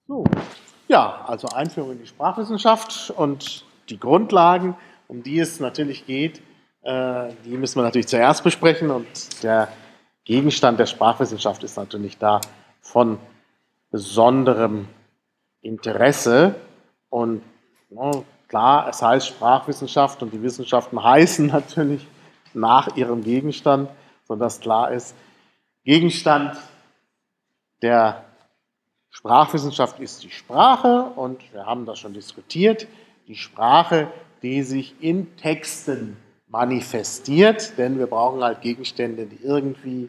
So, ja, also Einführung in die Sprachwissenschaft und die Grundlagen, um die es natürlich geht, die müssen wir natürlich zuerst besprechen und der Gegenstand der Sprachwissenschaft ist natürlich da von besonderem Interesse und klar, es heißt Sprachwissenschaft und die Wissenschaften heißen natürlich nach ihrem Gegenstand, sodass klar ist, Gegenstand der Sprachwissenschaft ist die Sprache und wir haben das schon diskutiert, die Sprache, die sich in Texten manifestiert, denn wir brauchen halt Gegenstände, die irgendwie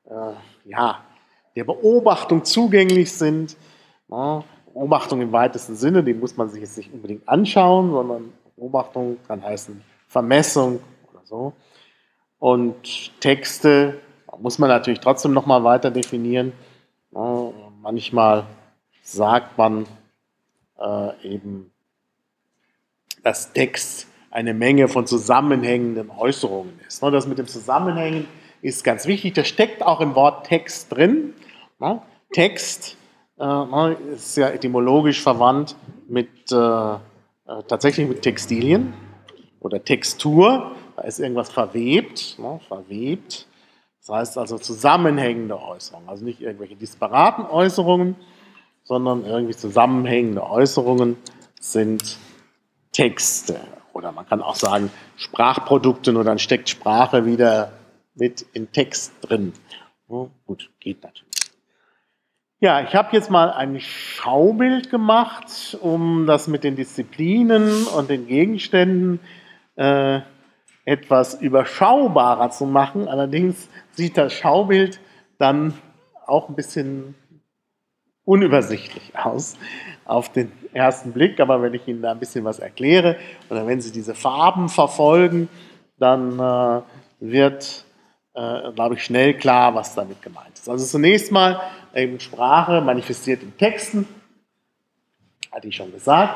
der Beobachtung zugänglich sind. Beobachtung im weitesten Sinne, die muss man sich jetzt nicht unbedingt anschauen, sondern Beobachtung kann heißen Vermessung oder so. Und Texte muss man natürlich trotzdem nochmal weiter definieren. Manchmal sagt man eben, dass Text eine Menge von zusammenhängenden Äußerungen ist. Das mit dem Zusammenhängen ist ganz wichtig. Das steckt auch im Wort Text drin. Text ist ja etymologisch verwandt mit tatsächlich mit Textilien oder Textur. Da ist irgendwas verwebt, verwebt. Das heißt also zusammenhängende Äußerungen, also nicht irgendwelche disparaten Äußerungen, sondern irgendwie zusammenhängende Äußerungen sind Texte. Oder man kann auch sagen Sprachprodukte, nur dann steckt Sprache wieder mit in Text drin. Gut, geht natürlich. Ja, ich habe jetzt mal ein Schaubild gemacht, um das mit den Disziplinen und den Gegenständen etwas überschaubarer zu machen. Allerdings sieht das Schaubild dann auch ein bisschen unübersichtlich aus auf den ersten Blick, aber wenn ich Ihnen da ein bisschen was erkläre oder wenn Sie diese Farben verfolgen, dann wird, glaube ich, schnell klar, was damit gemeint ist. Also zunächst mal eben Sprache manifestiert in Texten, hatte ich schon gesagt.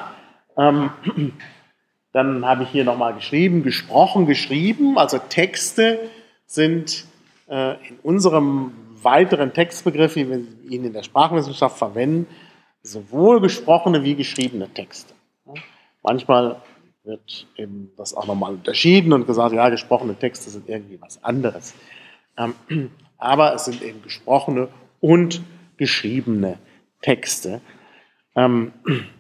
Dann habe ich hier nochmal geschrieben, gesprochen, geschrieben, also Texte sind in unserem weiteren Textbegriff, wie wir ihn in der Sprachwissenschaft verwenden, sowohl gesprochene wie geschriebene Texte. Manchmal wird eben das auch nochmal unterschieden und gesagt, ja, gesprochene Texte sind irgendwie was anderes. Aber es sind eben gesprochene und geschriebene Texte. Und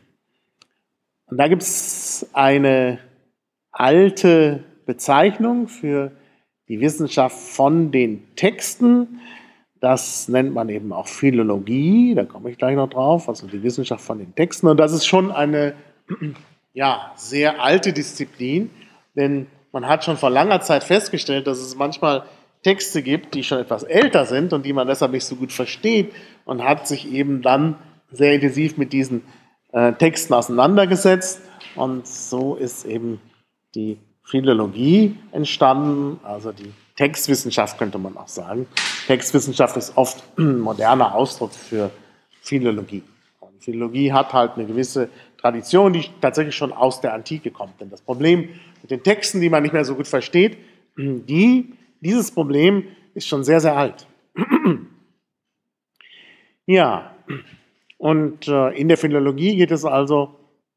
da gibt es eine alte Bezeichnung für die Wissenschaft von den Texten. Das nennt man eben auch Philologie, da komme ich gleich noch drauf, also die Wissenschaft von den Texten. Und das ist schon eine sehr alte Disziplin, denn man hat schon vor langer Zeit festgestellt, dass es manchmal Texte gibt, die schon etwas älter sind und die man deshalb nicht so gut versteht und hat sich eben dann sehr intensiv mit diesen Texten auseinandergesetzt. Und so ist eben die Philologie entstanden, also die Textwissenschaft könnte man auch sagen. Textwissenschaft ist oft ein moderner Ausdruck für Philologie. Und Philologie hat halt eine gewisse Tradition, die tatsächlich schon aus der Antike kommt. Denn das Problem mit den Texten, die man nicht mehr so gut versteht, dieses Problem ist schon sehr, sehr alt. Ja, und in der Philologie geht es also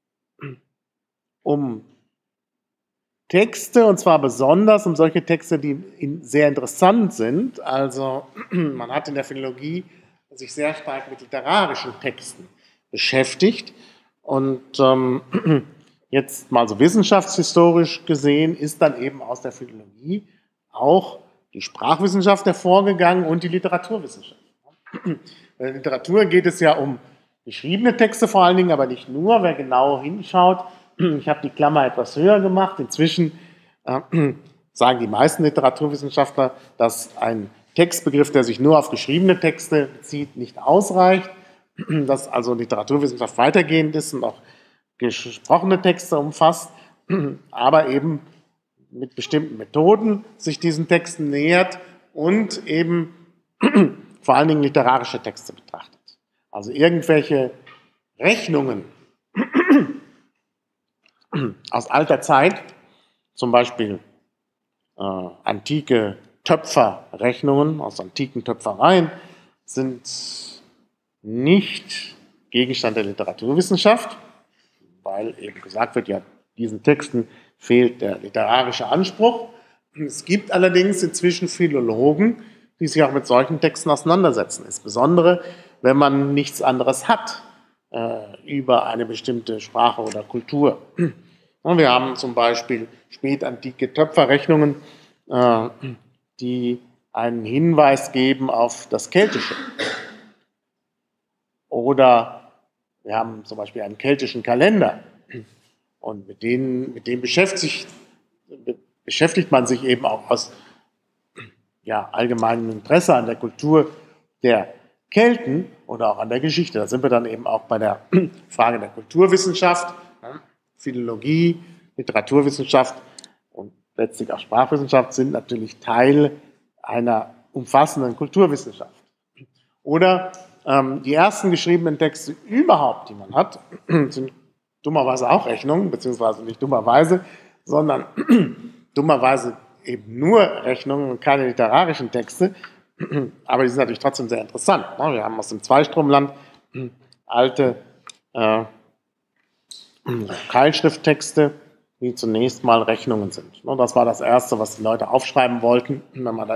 um Texte, und zwar besonders um solche Texte, die sehr interessant sind. Also man hat in der Philologie sich sehr stark mit literarischen Texten beschäftigt. Und jetzt mal so wissenschaftshistorisch gesehen ist dann eben aus der Philologie auch die Sprachwissenschaft hervorgegangen und die Literaturwissenschaft. Bei der Literatur geht es ja um geschriebene Texte vor allen Dingen, aber nicht nur. Wer genau hinschaut, ich habe die Klammer etwas höher gemacht. Inzwischen sagen die meisten Literaturwissenschaftler, dass ein Textbegriff, der sich nur auf geschriebene Texte bezieht, nicht ausreicht, dass also Literaturwissenschaft weitergehend ist und auch gesprochene Texte umfasst, aber eben mit bestimmten Methoden sich diesen Texten nähert und eben vor allen Dingen literarische Texte betrachtet. Also irgendwelche Rechnungen aus alter Zeit, zum Beispiel antike Töpferrechnungen aus antiken Töpfereien, sind nicht Gegenstand der Literaturwissenschaft, weil eben gesagt wird, ja, diesen Texten fehlt der literarische Anspruch. Es gibt allerdings inzwischen Philologen, die sich auch mit solchen Texten auseinandersetzen, insbesondere wenn man nichts anderes hat über eine bestimmte Sprache oder Kultur. Und wir haben zum Beispiel spätantike Töpferrechnungen, die einen Hinweis geben auf das Keltische. Oder wir haben zum Beispiel einen keltischen Kalender. Und mit dem beschäftigt man sich eben auch aus allgemeinem Interesse an der Kultur der Kelten oder auch an der Geschichte. Da sind wir dann eben auch bei der Frage der Kulturwissenschaft, Philologie, Literaturwissenschaft und letztlich auch Sprachwissenschaft sind natürlich Teil einer umfassenden Kulturwissenschaft. Oder die ersten geschriebenen Texte überhaupt, die man hat, sind dummerweise auch Rechnungen, beziehungsweise nicht dummerweise, sondern dummerweise eben nur Rechnungen und keine literarischen Texte, aber die sind natürlich trotzdem sehr interessant. Wir haben aus dem Zweistromland alte Keilschrifttexte, die zunächst mal Rechnungen sind. Das war das Erste, was die Leute aufschreiben wollten, wenn man da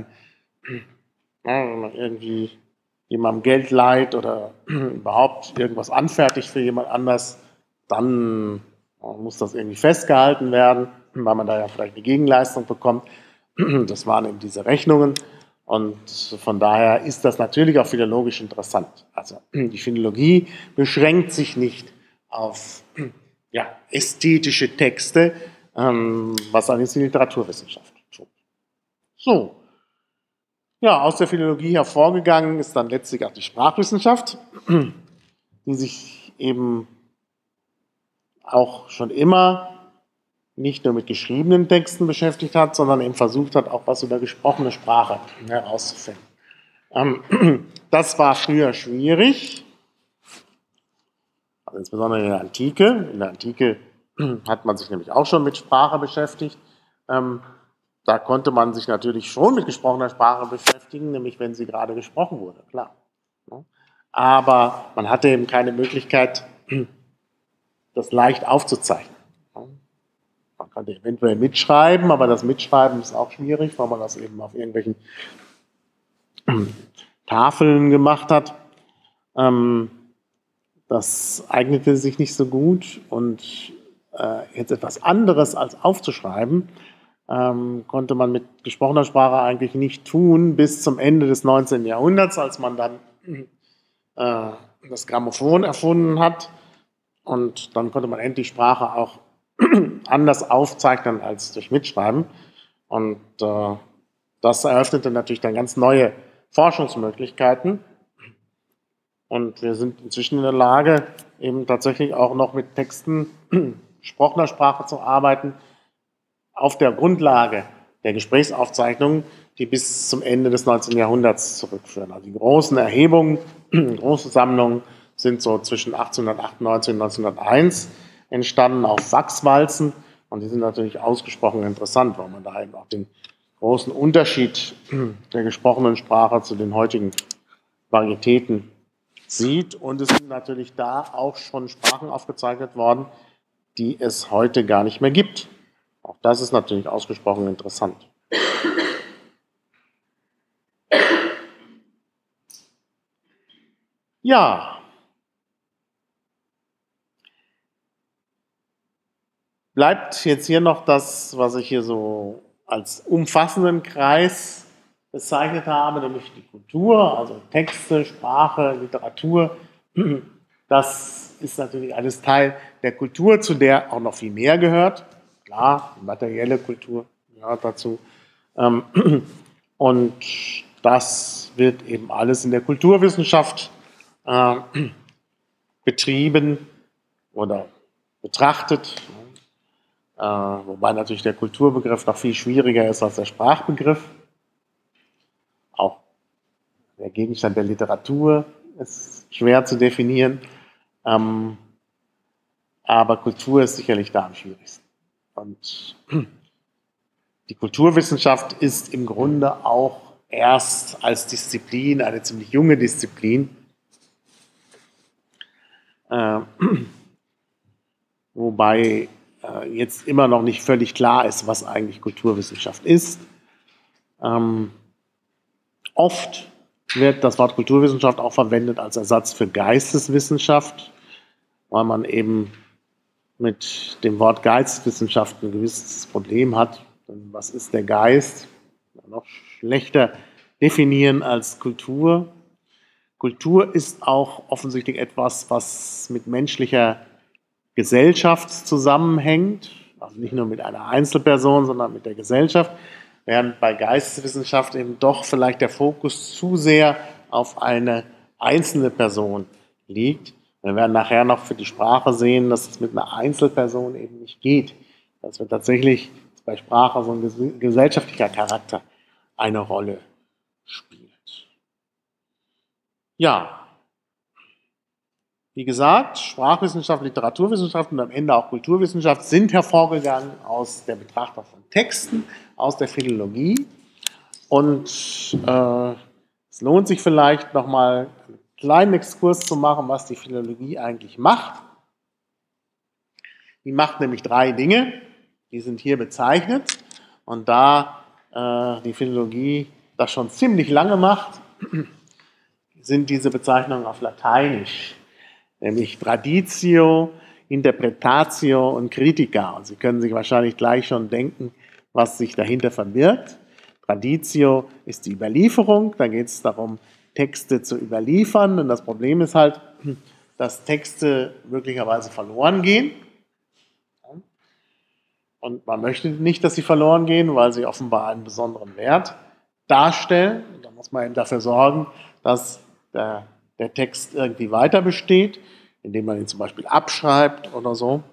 irgendwie jemandem Geld leiht oder überhaupt irgendwas anfertigt für jemand anders, dann muss das irgendwie festgehalten werden, weil man da ja vielleicht eine Gegenleistung bekommt. Das waren eben diese Rechnungen. Und von daher ist das natürlich auch philologisch interessant. Also die Philologie beschränkt sich nicht auf ästhetische Texte, was allerdings die Literaturwissenschaft tut. So. Ja, aus der Philologie hervorgegangen ist dann letztlich auch die Sprachwissenschaft, die sich eben auch schon immer nicht nur mit geschriebenen Texten beschäftigt hat, sondern eben versucht hat, auch was über gesprochene Sprache herauszufinden. Das war früher schwierig, also insbesondere in der Antike. In der Antike hat man sich nämlich auch schon mit Sprache beschäftigt. Da konnte man sich natürlich schon mit gesprochener Sprache beschäftigen, nämlich wenn sie gerade gesprochen wurde, klar. Aber man hatte eben keine Möglichkeit, das leicht aufzuzeichnen. Man konnte eventuell mitschreiben, aber das Mitschreiben ist auch schwierig, weil man das eben auf irgendwelchen Tafeln gemacht hat. Das eignete sich nicht so gut und jetzt etwas anderes als aufzuschreiben, konnte man mit gesprochener Sprache eigentlich nicht tun bis zum Ende des 19. Jahrhunderts, als man dann das Grammophon erfunden hat. Und dann konnte man endlich Sprache auch anders aufzeichnen als durch Mitschreiben. Und das eröffnete natürlich dann ganz neue Forschungsmöglichkeiten. Und wir sind inzwischen in der Lage, eben tatsächlich auch noch mit Texten gesprochener Sprache zu arbeiten, auf der Grundlage der Gesprächsaufzeichnungen, die bis zum Ende des 19. Jahrhunderts zurückführen. Also die großen Erhebungen, große Sammlungen sind so zwischen 1898 und 1901 entstanden auf Wachswalzen. Und die sind natürlich ausgesprochen interessant, weil man da eben auch den großen Unterschied der gesprochenen Sprache zu den heutigen Varietäten sieht. Und es sind natürlich da auch schon Sprachen aufgezeichnet worden, die es heute gar nicht mehr gibt. Auch das ist natürlich ausgesprochen interessant. Ja. Bleibt jetzt hier noch das, was ich hier so als umfassenden Kreis bezeichnet habe, nämlich die Kultur, also Texte, Sprache, Literatur. Das ist natürlich alles Teil der Kultur, zu der auch noch viel mehr gehört. Klar, die materielle Kultur gehört dazu. Und das wird eben alles in der Kulturwissenschaft betrieben oder betrachtet. Wobei natürlich der Kulturbegriff noch viel schwieriger ist als der Sprachbegriff. Auch der Gegenstand der Literatur ist schwer zu definieren. Aber Kultur ist sicherlich da am schwierigsten. Und die Kulturwissenschaft ist im Grunde auch erst als Disziplin, eine ziemlich junge Disziplin, wobei jetzt immer noch nicht völlig klar ist, was eigentlich Kulturwissenschaft ist. Oft wird das Wort Kulturwissenschaft auch verwendet als Ersatz für Geisteswissenschaft, weil man eben mit dem Wort Geisteswissenschaft ein gewisses Problem hat. Was ist der Geist? Noch schlechter definieren als Kultur. Kultur ist auch offensichtlich etwas, was mit menschlicher Gesellschaft zusammenhängt, also nicht nur mit einer Einzelperson, sondern mit der Gesellschaft, während bei Geisteswissenschaft eben doch vielleicht der Fokus zu sehr auf eine einzelne Person liegt. Wir werden nachher noch für die Sprache sehen, dass es mit einer Einzelperson eben nicht geht, dass wir tatsächlich bei Sprache so ein gesellschaftlicher Charakter eine Rolle spielt. Ja, wie gesagt, Sprachwissenschaft, Literaturwissenschaft und am Ende auch Kulturwissenschaft sind hervorgegangen aus der Betrachtung von Texten, aus der Philologie. Und es lohnt sich vielleicht nochmal einen kleinen Exkurs zu machen, was die Philologie eigentlich macht. Die macht nämlich 3 Dinge, die sind hier bezeichnet. Und da die Philologie das schon ziemlich lange macht, sind diese Bezeichnungen auf Lateinisch, nämlich Traditio, Interpretatio und Critica. Und Sie können sich wahrscheinlich gleich schon denken, was sich dahinter verbirgt. Traditio ist die Überlieferung, da geht es darum, Texte zu überliefern. Und das Problem ist halt, dass Texte möglicherweise verloren gehen. Und man möchte nicht, dass sie verloren gehen, weil sie offenbar einen besonderen Wert darstellen. Und da muss man eben dafür sorgen, dass der Text irgendwie weiter besteht, indem man ihn zum Beispiel abschreibt oder so.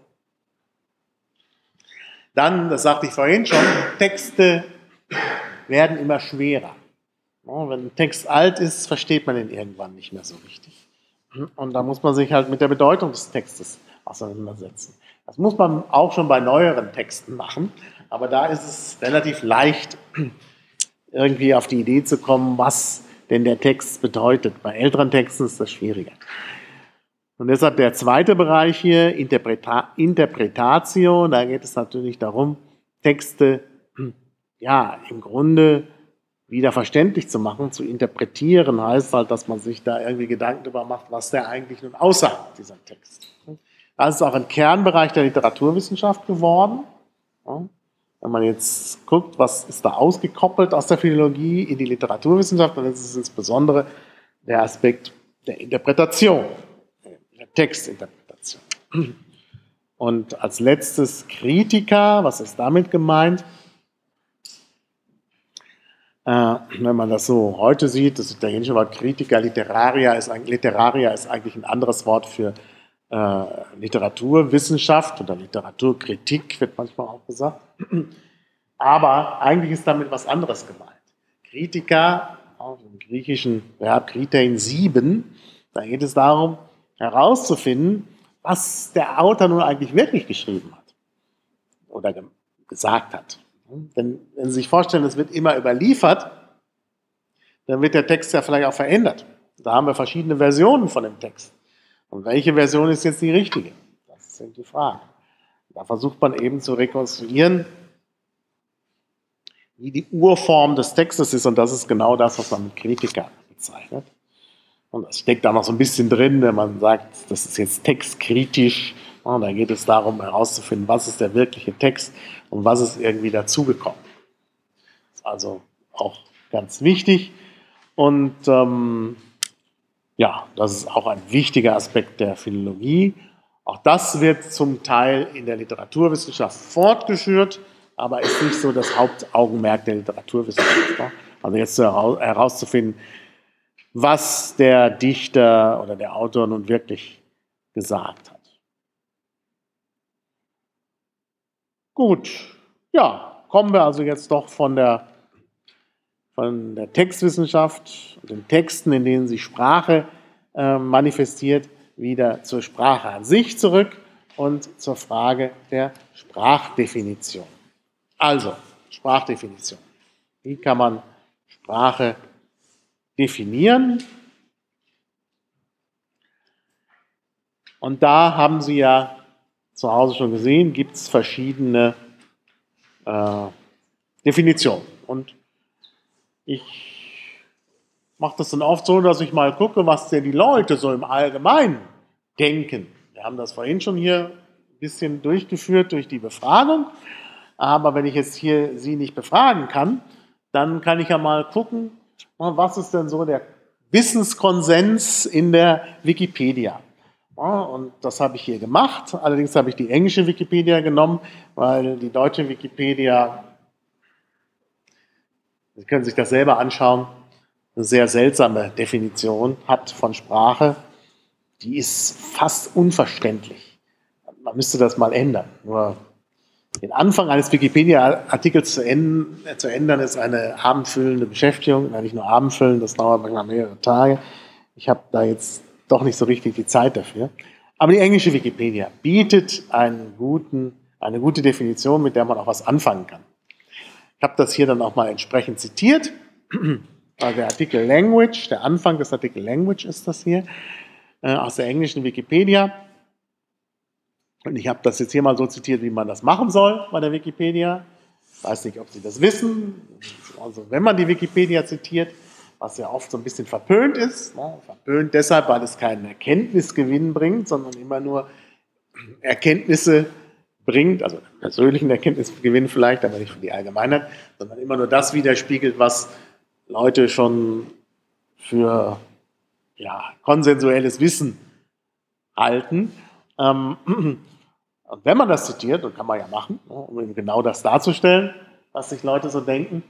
Dann, das sagte ich vorhin schon, Texte werden immer schwerer. Wenn ein Text alt ist, versteht man ihn irgendwann nicht mehr so richtig. Und da muss man sich halt mit der Bedeutung des Textes auseinandersetzen. Das muss man auch schon bei neueren Texten machen, aber da ist es relativ leicht, irgendwie auf die Idee zu kommen, was denn der Text bedeutet. Bei älteren Texten ist das schwieriger. Und deshalb der zweite Bereich hier, Interpretatio, da geht es natürlich darum, Texte ja im Grunde wieder verständlich zu machen, zu interpretieren, heißt halt, dass man sich da irgendwie Gedanken darüber macht, was der eigentlich nun aussagt, dieser Text. Das ist auch ein Kernbereich der Literaturwissenschaft geworden. Wenn man jetzt guckt, was ist da ausgekoppelt aus der Philologie in die Literaturwissenschaft, dann ist es insbesondere der Aspekt der Interpretation, der Textinterpretation. Und als letztes Kritika, was ist damit gemeint? Wenn man das so heute sieht, das italienische Wort Critica literaria ist eigentlich ein anderes Wort für Literaturwissenschaft oder Literaturkritik, wird manchmal auch gesagt. Aber eigentlich ist damit was anderes gemeint. Kritika, auch im griechischen Verb kritein 7, da geht es darum, herauszufinden, was der Autor nun eigentlich wirklich geschrieben hat oder gesagt hat. Denn wenn Sie sich vorstellen, es wird immer überliefert, dann wird der Text ja vielleicht auch verändert. Da haben wir verschiedene Versionen von dem Text. Und welche Version ist jetzt die richtige? Das ist eben die Frage. Da versucht man eben zu rekonstruieren, wie die Urform des Textes ist. Und das ist genau das, was man mit Kritika bezeichnet. Und das steckt da noch so ein bisschen drin, wenn man sagt, das ist jetzt textkritisch. Und da geht es darum, herauszufinden, was ist der wirkliche Text und was ist irgendwie dazugekommen. Das ist also auch ganz wichtig. Und ja, das ist auch ein wichtiger Aspekt der Philologie. Auch das wird zum Teil in der Literaturwissenschaft fortgeführt, aber ist nicht so das Hauptaugenmerk der Literaturwissenschaft. Also jetzt herauszufinden, was der Dichter oder der Autor nun wirklich gesagt hat. Gut, ja, kommen wir also jetzt doch von der Textwissenschaft und den Texten, in denen sich Sprache manifestiert, wieder zur Sprache an sich zurück und zur Frage der Sprachdefinition. Also, Sprachdefinition. Wie kann man Sprache definieren? Und da haben Sie ja zu Hause schon gesehen, gibt es verschiedene Definitionen. Und ich mache das dann oft so, dass ich mal gucke, was denn die Leute so im Allgemeinen denken. Wir haben das vorhin schon hier ein bisschen durchgeführt durch die Befragung. Aber wenn ich jetzt hier Sie nicht befragen kann, dann kann ich ja mal gucken, was ist denn so der Wissenskonsens in der Wikipedia. Ja, und das habe ich hier gemacht. Allerdings habe ich die englische Wikipedia genommen, weil die deutsche Wikipedia, Sie können sich das selber anschauen, eine sehr seltsame Definition hat von Sprache. Die ist fast unverständlich. Man müsste das mal ändern. Nur den Anfang eines Wikipedia-Artikels zu ändern, ist eine abendfüllende Beschäftigung. Nicht nur abendfüllend, das dauert manchmal mehrere Tage. Ich habe da jetzt doch nicht so richtig die Zeit dafür. Aber die englische Wikipedia bietet eine gute Definition, mit der man auch was anfangen kann. Ich habe das hier dann auch mal entsprechend zitiert. Also der Artikel Language, der Anfang des Artikel Language ist das hier, aus der englischen Wikipedia. Und ich habe das jetzt hier mal so zitiert, wie man das machen soll bei der Wikipedia. Ich weiß nicht, ob Sie das wissen. Also wenn man die Wikipedia zitiert, was ja oft so ein bisschen verpönt ist, verpönt deshalb, weil es keinen Erkenntnisgewinn bringt, sondern immer nur Erkenntnisse bringt, also persönlichen Erkenntnisgewinn vielleicht, aber nicht für die Allgemeinheit, sondern immer nur das widerspiegelt, was Leute schon für konsensuelles Wissen halten. Und wenn man das zitiert, und kann man ja machen, um eben genau das darzustellen, was sich Leute so denken,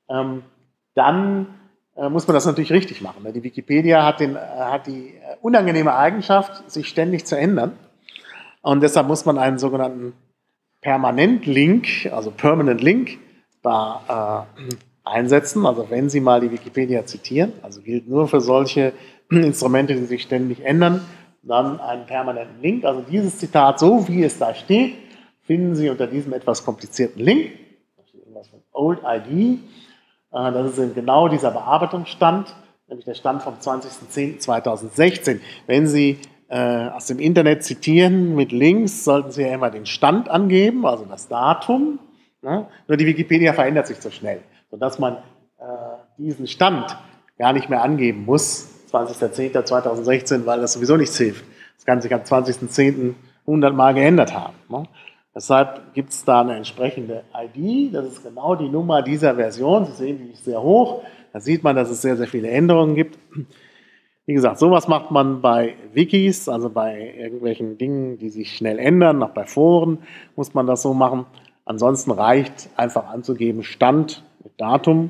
dann muss man das natürlich richtig machen. Die Wikipedia hat die unangenehme Eigenschaft, sich ständig zu ändern. Und deshalb muss man einen sogenannten Permanent-Link, also Permanent Link, da einsetzen. Also wenn Sie mal die Wikipedia zitieren, also gilt nur für solche Instrumente, die sich ständig ändern, dann einen permanenten Link. Also dieses Zitat, so wie es da steht, finden Sie unter diesem etwas komplizierten Link. Da steht irgendwas von Old ID. Das ist eben genau dieser Bearbeitungsstand, nämlich der Stand vom 20.10.2016. Wenn Sie aus dem Internet zitieren mit Links, sollten Sie ja immer den Stand angeben, also das Datum. Ne? Nur die Wikipedia verändert sich so schnell, sodass man diesen Stand gar nicht mehr angeben muss, 20.10.2016, weil das sowieso nichts hilft. Das kann sich am 20.10. 100 Mal geändert haben. Ne? Deshalb gibt es da eine entsprechende ID, das ist genau die Nummer dieser Version. Sie sehen, die ist sehr hoch. Da sieht man, dass es sehr, sehr viele Änderungen gibt. Wie gesagt, sowas macht man bei Wikis, also bei irgendwelchen Dingen, die sich schnell ändern, auch bei Foren muss man das so machen. Ansonsten reicht einfach anzugeben Stand mit Datum.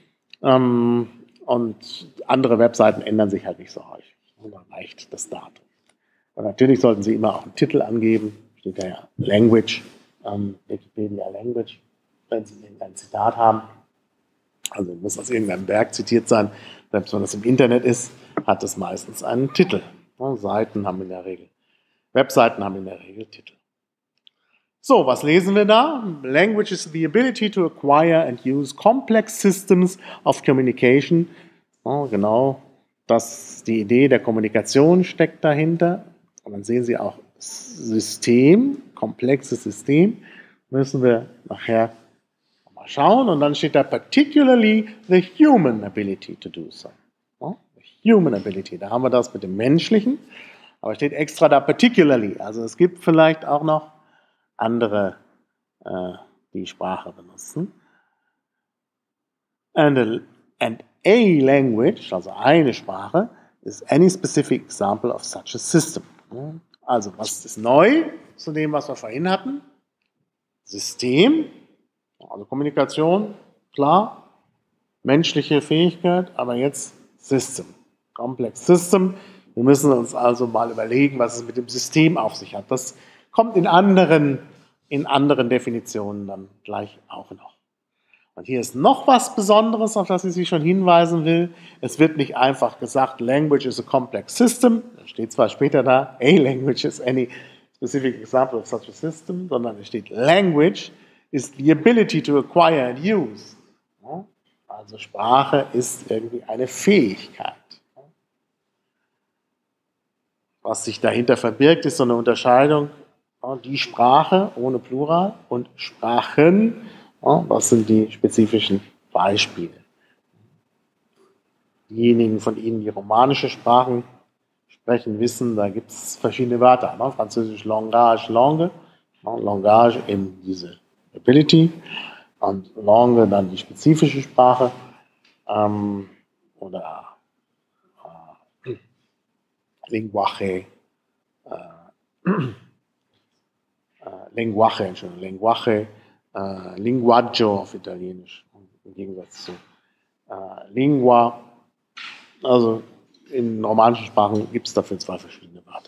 Und andere Webseiten ändern sich halt nicht so häufig. Und dann reicht das Datum. Und natürlich sollten Sie immer auch einen Titel angeben. Steht da ja Language, Wikipedia Language, wenn Sie irgendein Zitat haben. Also muss aus irgendeinem Werk zitiert sein. Selbst wenn das im Internet ist, hat es meistens einen Titel. Webseiten haben in der Regel Titel. So, was lesen wir da? Language is the ability to acquire and use complex systems of communication. Genau, die Idee der Kommunikation steckt dahinter. Und dann sehen Sie auch System, komplexes System. Müssen wir nachher mal schauen. Und dann steht da particularly the human ability to do so. Human ability, da haben wir das mit dem Menschlichen. Aber steht extra da particularly. Also es gibt vielleicht auch noch andere, die Sprache benutzen. And a language, also eine Sprache, is any specific example of such a system. Also was ist neu zu dem, was wir vorhin hatten? System, also Kommunikation, klar, menschliche Fähigkeit, aber jetzt System, Complex System. Wir müssen uns also mal überlegen, was es mit dem System auf sich hat. Das kommt in anderen Definitionen dann gleich auch noch. Und hier ist noch was Besonderes, auf das ich Sie schon hinweisen will. Es wird nicht einfach gesagt, Language is a complex system. Das steht zwar später da, a language is any specific example of such a system, sondern es steht, Language is the ability to acquire and use. Also Sprache ist irgendwie eine Fähigkeit. was sich dahinter verbirgt, ist so eine Unterscheidung, ja, die Sprache ohne Plural und Sprachen, ja, was sind die spezifischen Beispiele. Diejenigen von Ihnen, die romanische Sprachen sprechen, wissen, da gibt es verschiedene Wörter. Ne? Französisch Langage, Langue, ne? Langage eben diese Ability und Langue dann die spezifische Sprache oder Linguaje, Linguaje, Linguaggio auf Italienisch, im Gegensatz zu Lingua. Also in romanischen Sprachen gibt es dafür zwei verschiedene Wörter.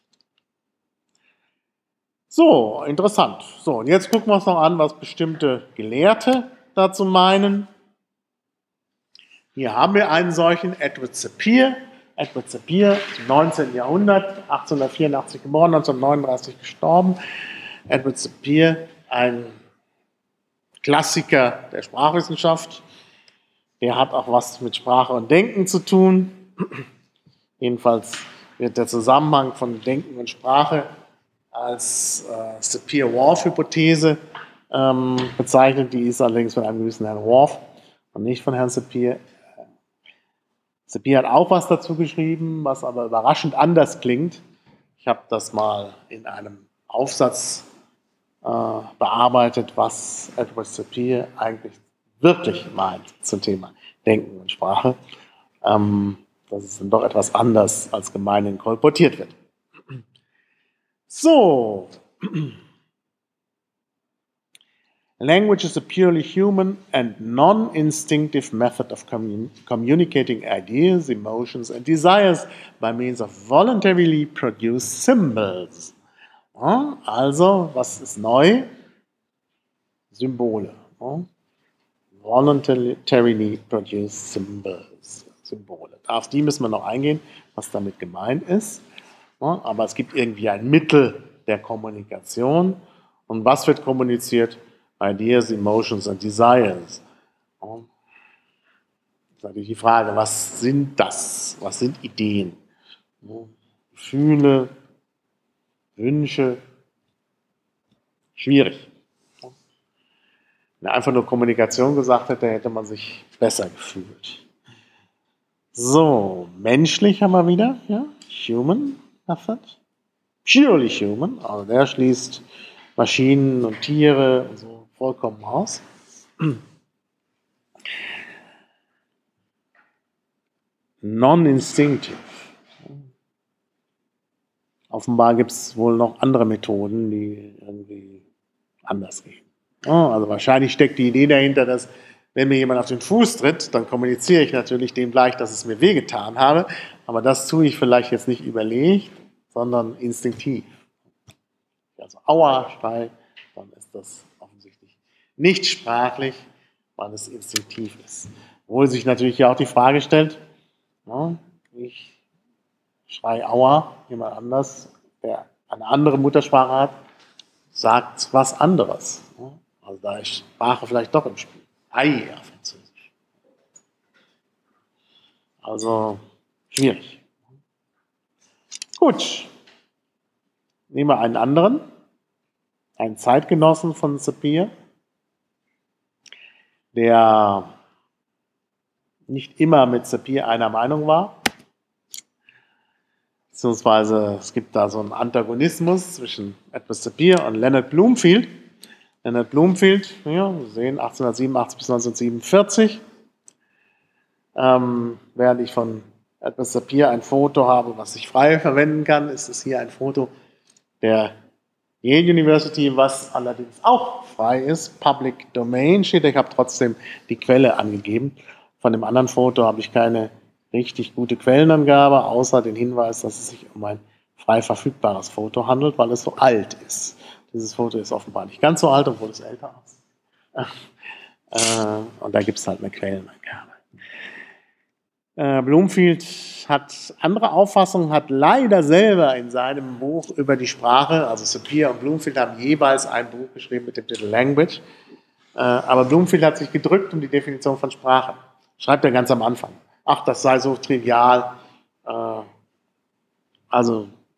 So, interessant. So, und jetzt gucken wir uns noch an, was bestimmte Gelehrte dazu meinen. Hier haben wir einen solchen, Edward Sapir. Edward Sapir im 19. Jahrhundert, 1884 geboren, 1939 gestorben. Edward Sapir, ein Klassiker der Sprachwissenschaft. Der hat auch was mit Sprache und Denken zu tun. Jedenfalls wird der Zusammenhang von Denken und Sprache als Sapir-Whorf-Hypothese bezeichnet. Die ist allerdings von einem gewissen Herrn Whorf und nicht von Herrn Sapir. Sapir hat auch was dazu geschrieben, was aber überraschend anders klingt. Ich habe das mal in einem Aufsatz bearbeitet, was Edward Sapir eigentlich wirklich meint zum Thema Denken und Sprache. Dass es dann doch etwas anders als gemeinhin kolportiert wird. So. Language is a purely human and non-instinctive method of communicating ideas, emotions and desires by means of voluntarily produced symbols. Also, was ist neu? Symbole. Voluntarily produced symbols. Symbole. Auf die müssen wir noch eingehen, was damit gemeint ist. Aber es gibt irgendwie ein Mittel der Kommunikation. Und was wird kommuniziert? Ideas, Emotions and Desires. Das ist natürlich die Frage, was sind das? Was sind Ideen? Gefühle, Wünsche? Schwierig. Wenn er einfach nur Kommunikation gesagt hätte, hätte man sich besser gefühlt. So, menschlich haben wir wieder, ja, Human Method, purely human, also der schließt Maschinen und Tiere und so vollkommen aus. Non-instinctive. Offenbar gibt es wohl noch andere Methoden, die irgendwie anders gehen. Also wahrscheinlich steckt die Idee dahinter, dass wenn mir jemand auf den Fuß tritt, dann kommuniziere ich natürlich dem gleich, dass es mir wehgetan habe. Aber das tue ich vielleicht jetzt nicht überlegt, sondern instinktiv. Also Aua, Schrei, dann ist das offensichtlich nicht sprachlich, weil es instinktiv ist. Obwohl sich natürlich hier auch die Frage stellt, ich schreie Aua, jemand anders, der eine andere Muttersprache hat, sagt was anderes. Also da ist Sprache vielleicht doch im Spiel. Ei auf Französisch. Also schwierig. Gut. Nehmen wir einen anderen, einen Zeitgenossen von Sapir, der nicht immer mit Sapir einer Meinung war. Beziehungsweise es gibt da so einen Antagonismus zwischen Edward Sapir und Leonard Bloomfield. Leonard Bloomfield, ja, wir sehen 1887 bis 1947. Während ich von Edward Sapir ein Foto habe, was ich frei verwenden kann, ist es hier ein Foto der Yale University, was allerdings auch frei ist. Public Domain steht, ich habe trotzdem die Quelle angegeben. Von dem anderen Foto habe ich keine richtig gute Quellenangabe, außer den Hinweis, dass es sich um ein frei verfügbares Foto handelt, weil es so alt ist. Dieses Foto ist offenbar nicht ganz so alt, obwohl es älter ist. Und da gibt es halt eine Quellenangabe. Bloomfield hat andere Auffassungen, hat leider selber in seinem Buch über die Sprache, also Sapir und Bloomfield haben jeweils ein Buch geschrieben mit dem Titel Language, aber Bloomfield hat sich gedrückt um die Definition von Sprache. Schreibt er ganz am Anfang. Ach, das sei so trivial. Also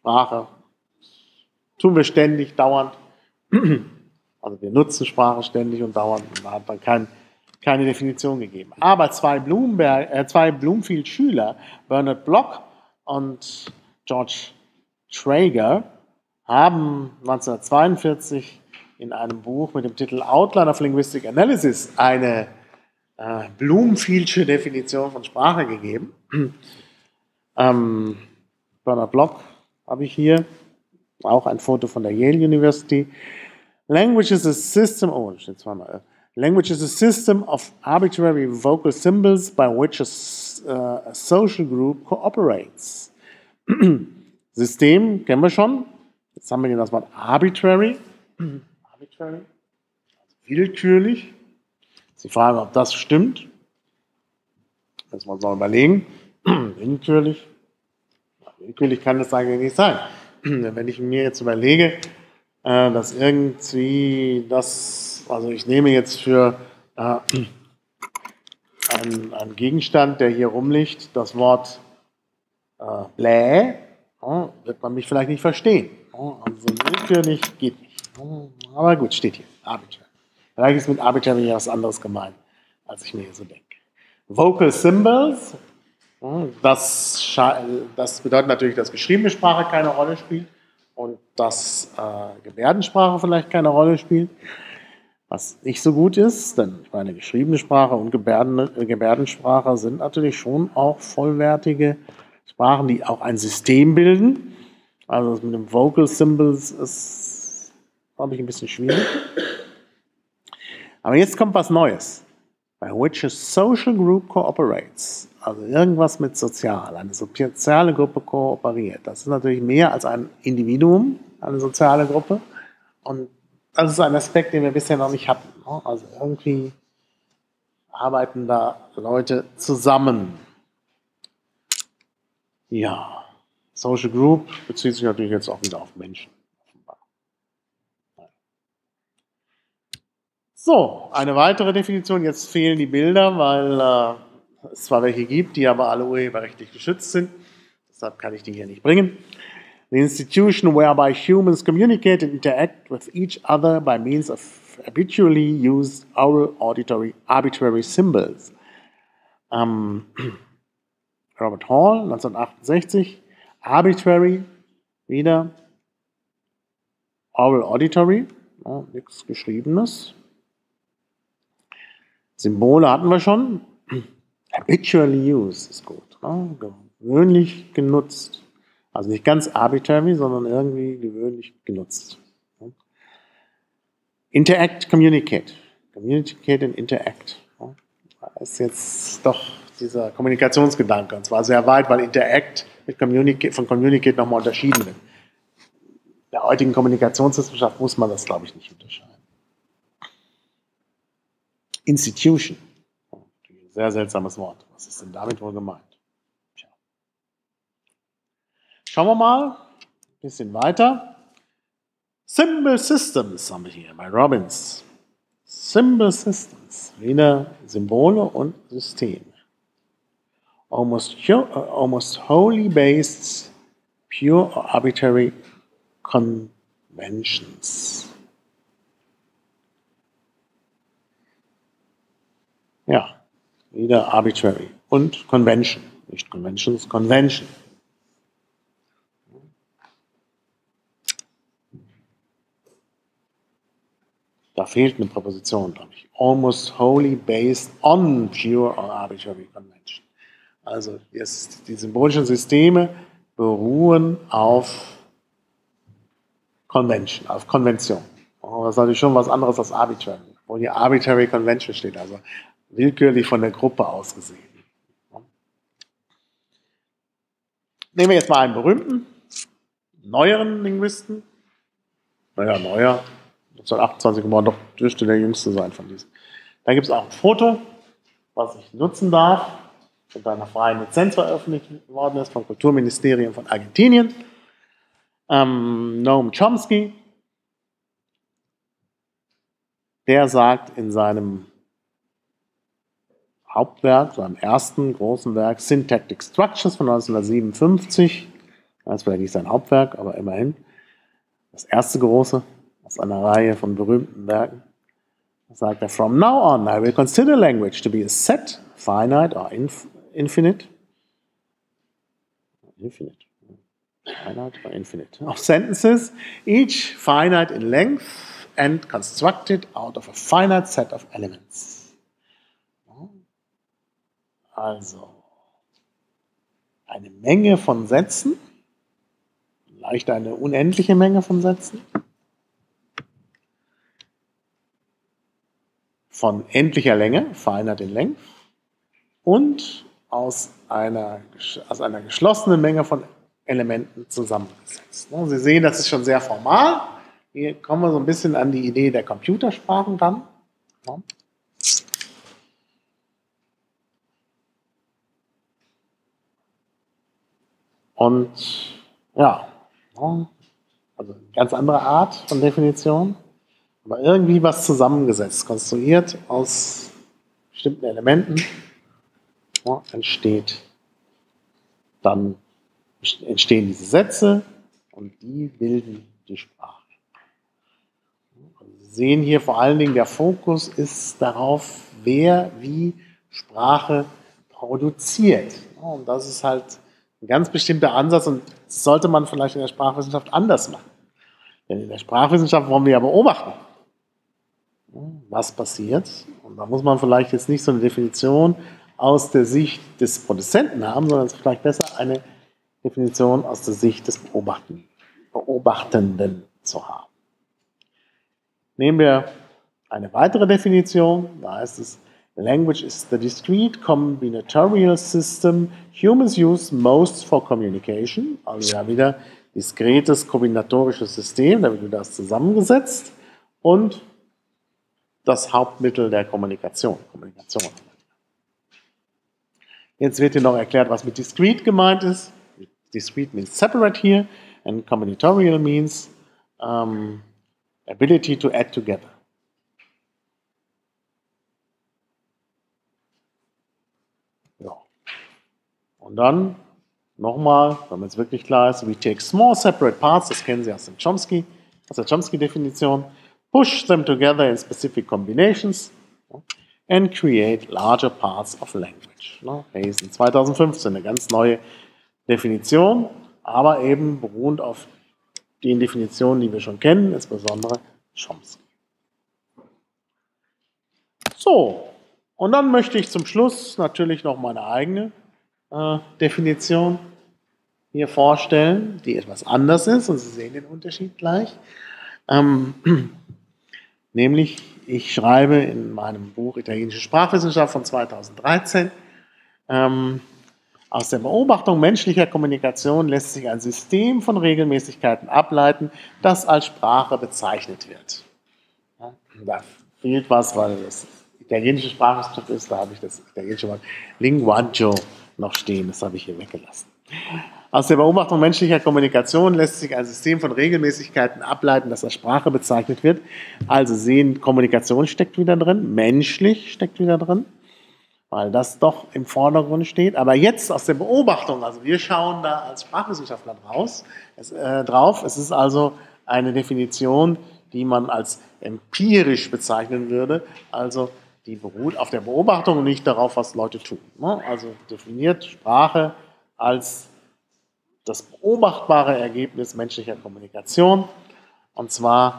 Sprache tun wir ständig, dauernd. Also wir nutzen Sprache ständig und dauernd. Und da hat man keine Definition gegeben. Aber zwei Bloomfield-Schüler, Bernard Bloch und George Traeger, haben 1942 in einem Buch mit dem Titel Outline of Linguistic Analysis eine Bloomfield'sche Definition von Sprache gegeben. Bernard Bloch habe ich hier, auch ein Foto von der Yale University. Language is a system, language is a system of arbitrary vocal symbols by which a social group cooperates. System kennen wir schon. Jetzt haben wir hier das Wort arbitrary. Arbitrary, also willkürlich. Sie fragen, ob das stimmt. Müssen wir uns mal überlegen. Willkürlich. Willkürlich kann das eigentlich nicht sein. Wenn ich mir jetzt überlege, dass irgendwie das, also ich nehme jetzt für einen Gegenstand, der hier rumliegt, das Wort blä, wird man mich vielleicht nicht verstehen. Also willkürlich geht nicht. Aber gut, steht hier. Arbitrary. Vielleicht ist mit arbitrary was anderes gemeint, als ich mir hier so denke. Vocal Symbols, das bedeutet natürlich, dass geschriebene Sprache keine Rolle spielt und dass Gebärdensprache vielleicht keine Rolle spielt. Was nicht so gut ist, denn ich meine, geschriebene Sprache und Gebärdensprache sind natürlich schon auch vollwertige Sprachen, die auch ein System bilden. Also das mit dem Vocal Symbols ist, glaube ich, ein bisschen schwierig. Aber jetzt kommt was Neues. By which a social group cooperates. Also irgendwas mit sozial. Eine soziale Gruppe kooperiert. Das ist natürlich mehr als ein Individuum, eine soziale Gruppe. Und das ist ein Aspekt, den wir bisher noch nicht hatten. Also irgendwie arbeiten da Leute zusammen. Ja, Social Group bezieht sich natürlich jetzt auch wieder auf Menschen. So, eine weitere Definition. Jetzt fehlen die Bilder, weil es zwar welche gibt, die aber alle urheberrechtlich geschützt sind. Deshalb kann ich die hier nicht bringen. The institution whereby humans communicate and interact with each other by means of habitually used oral auditory arbitrary symbols. Robert Hall, 1968. Arbitrary, wieder. Oral auditory, nichts Geschriebenes. Symbole hatten wir schon. Habitually used ist gut. Gewöhnlich genutzt. Also nicht ganz arbitrary, sondern irgendwie gewöhnlich genutzt. Interact, communicate. Communicate and interact. Da ist jetzt doch dieser Kommunikationsgedanke. Und zwar sehr weit, weil interact mit von communicate nochmal unterschieden wird. In der heutigen Kommunikationswissenschaft muss man das, glaube ich, nicht unterscheiden. Institution. Sehr seltsames Wort. Was ist denn damit wohl gemeint? Tja. Schauen wir mal ein bisschen weiter. Symbol Systems haben wir hier bei Robbins. Symbol Systems. Wieder Symbole und Systeme. Almost wholly based, pure or arbitrary conventions. Ja, wieder arbitrary. Und convention. Nicht conventions, convention. Da fehlt eine Präposition, glaube ich. Almost wholly based on pure or arbitrary convention. Also die symbolischen Systeme beruhen auf Convention, auf Konvention. Das ist natürlich schon was anderes als arbitrary. Wo hier arbitrary convention steht, also willkürlich von der Gruppe aus gesehen. Nehmen wir jetzt mal einen berühmten, neueren Linguisten. Naja, neuer, 1928 geboren, doch dürfte der jüngste sein von diesen. Da gibt es auch ein Foto, was ich nutzen darf, unter einer freien Lizenz veröffentlicht worden ist vom Kulturministerium von Argentinien. Noam Chomsky, der sagt in seinem Hauptwerk, seinem ersten großen Werk Syntactic Structures von 1957, Das ist vielleicht nicht sein Hauptwerk, aber immerhin. Das erste große aus einer Reihe von berühmten Werken. Da sagt er, from now on, I will consider language to be a set, finite or infinite. Finite or infinite. Of sentences, each finite in length and constructed out of a finite set of elements. Also, eine Menge von Sätzen, vielleicht eine unendliche Menge von Sätzen, von endlicher Länge, finite in length, und aus einer geschlossenen Menge von Elementen zusammengesetzt. Sie sehen, das ist schon sehr formal. Hier kommen wir so ein bisschen an die Idee der Computersprachen ran. Und ja, also eine ganz andere Art von Definition, aber irgendwie was zusammengesetzt, konstruiert aus bestimmten Elementen, entstehen diese Sätze und die bilden die Sprache. Sie sehen hier vor allen Dingen, der Fokus ist darauf, wer wie Sprache produziert. Und das ist halt ein ganz bestimmter Ansatz und das sollte man vielleicht in der Sprachwissenschaft anders machen. Denn in der Sprachwissenschaft wollen wir ja beobachten, was passiert. Und da muss man vielleicht jetzt nicht so eine Definition aus der Sicht des Produzenten haben, sondern es ist vielleicht besser, eine Definition aus der Sicht des Beobachtenden zu haben. Nehmen wir eine weitere Definition, da heißt es, language is the discrete combinatorial system humans use most for communication. Also ja wieder diskretes kombinatorisches System, da wird das zusammengesetzt und das Hauptmittel der Kommunikation. Jetzt wird hier noch erklärt, was mit discrete gemeint ist. Discrete means separate here and combinatorial means ability to add together. Ja. Und dann nochmal, damit es wirklich klar ist, we take small separate parts, das kennen Sie aus der Chomsky-Definition, push them together in specific combinations and create larger parts of language. Hazen 2015, eine ganz neue Definition, aber eben beruhend auf den Definitionen, die wir schon kennen, insbesondere Chomsky. So, und dann möchte ich zum Schluss natürlich noch meine eigene Definition hier vorstellen, die etwas anders ist, und Sie sehen den Unterschied gleich. Nämlich, ich schreibe in meinem Buch Italienische Sprachwissenschaft von 2013, aus der Beobachtung menschlicher Kommunikation lässt sich ein System von Regelmäßigkeiten ableiten, das als Sprache bezeichnet wird. Ja, da fehlt was, weil das italienische Sprachwissenschaft ist, da habe ich das italienische Wort Linguaggio noch stehen, das habe ich hier weggelassen. Aus der Beobachtung menschlicher Kommunikation lässt sich ein System von Regelmäßigkeiten ableiten, das als Sprache bezeichnet wird. Also sehen, Kommunikation steckt wieder drin, menschlich steckt wieder drin, weil das doch im Vordergrund steht. Aber jetzt aus der Beobachtung, also wir schauen da als Sprachwissenschaftler drauf. Es ist also eine Definition, die man als empirisch bezeichnen würde, also die beruht auf der Beobachtung und nicht darauf, was Leute tun. Also definiert Sprache als das beobachtbare Ergebnis menschlicher Kommunikation. Und zwar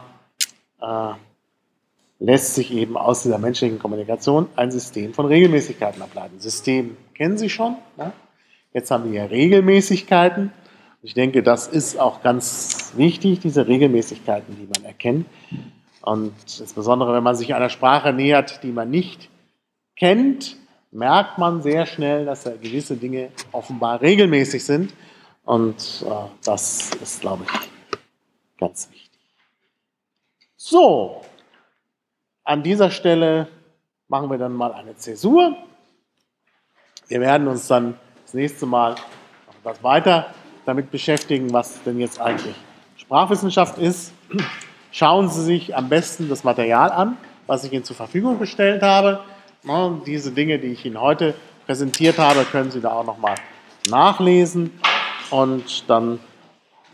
lässt sich eben aus dieser menschlichen Kommunikation ein System von Regelmäßigkeiten ableiten. System kennen Sie schon. Ne? Jetzt haben wir ja Regelmäßigkeiten. Ich denke, das ist auch ganz wichtig, diese Regelmäßigkeiten, die man erkennt. Und insbesondere, wenn man sich einer Sprache nähert, die man nicht kennt, merkt man sehr schnell, dass gewisse Dinge offenbar regelmäßig sind. Und das ist, glaube ich, ganz wichtig. So, an dieser Stelle machen wir dann mal eine Zäsur. Wir werden uns dann das nächste Mal noch etwas weiter damit beschäftigen, was denn jetzt eigentlich Sprachwissenschaft ist. Schauen Sie sich am besten das Material an, was ich Ihnen zur Verfügung gestellt habe. Diese Dinge, die ich Ihnen heute präsentiert habe, können Sie da auch nochmal nachlesen. Und dann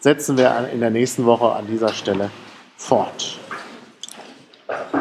setzen wir in der nächsten Woche an dieser Stelle fort.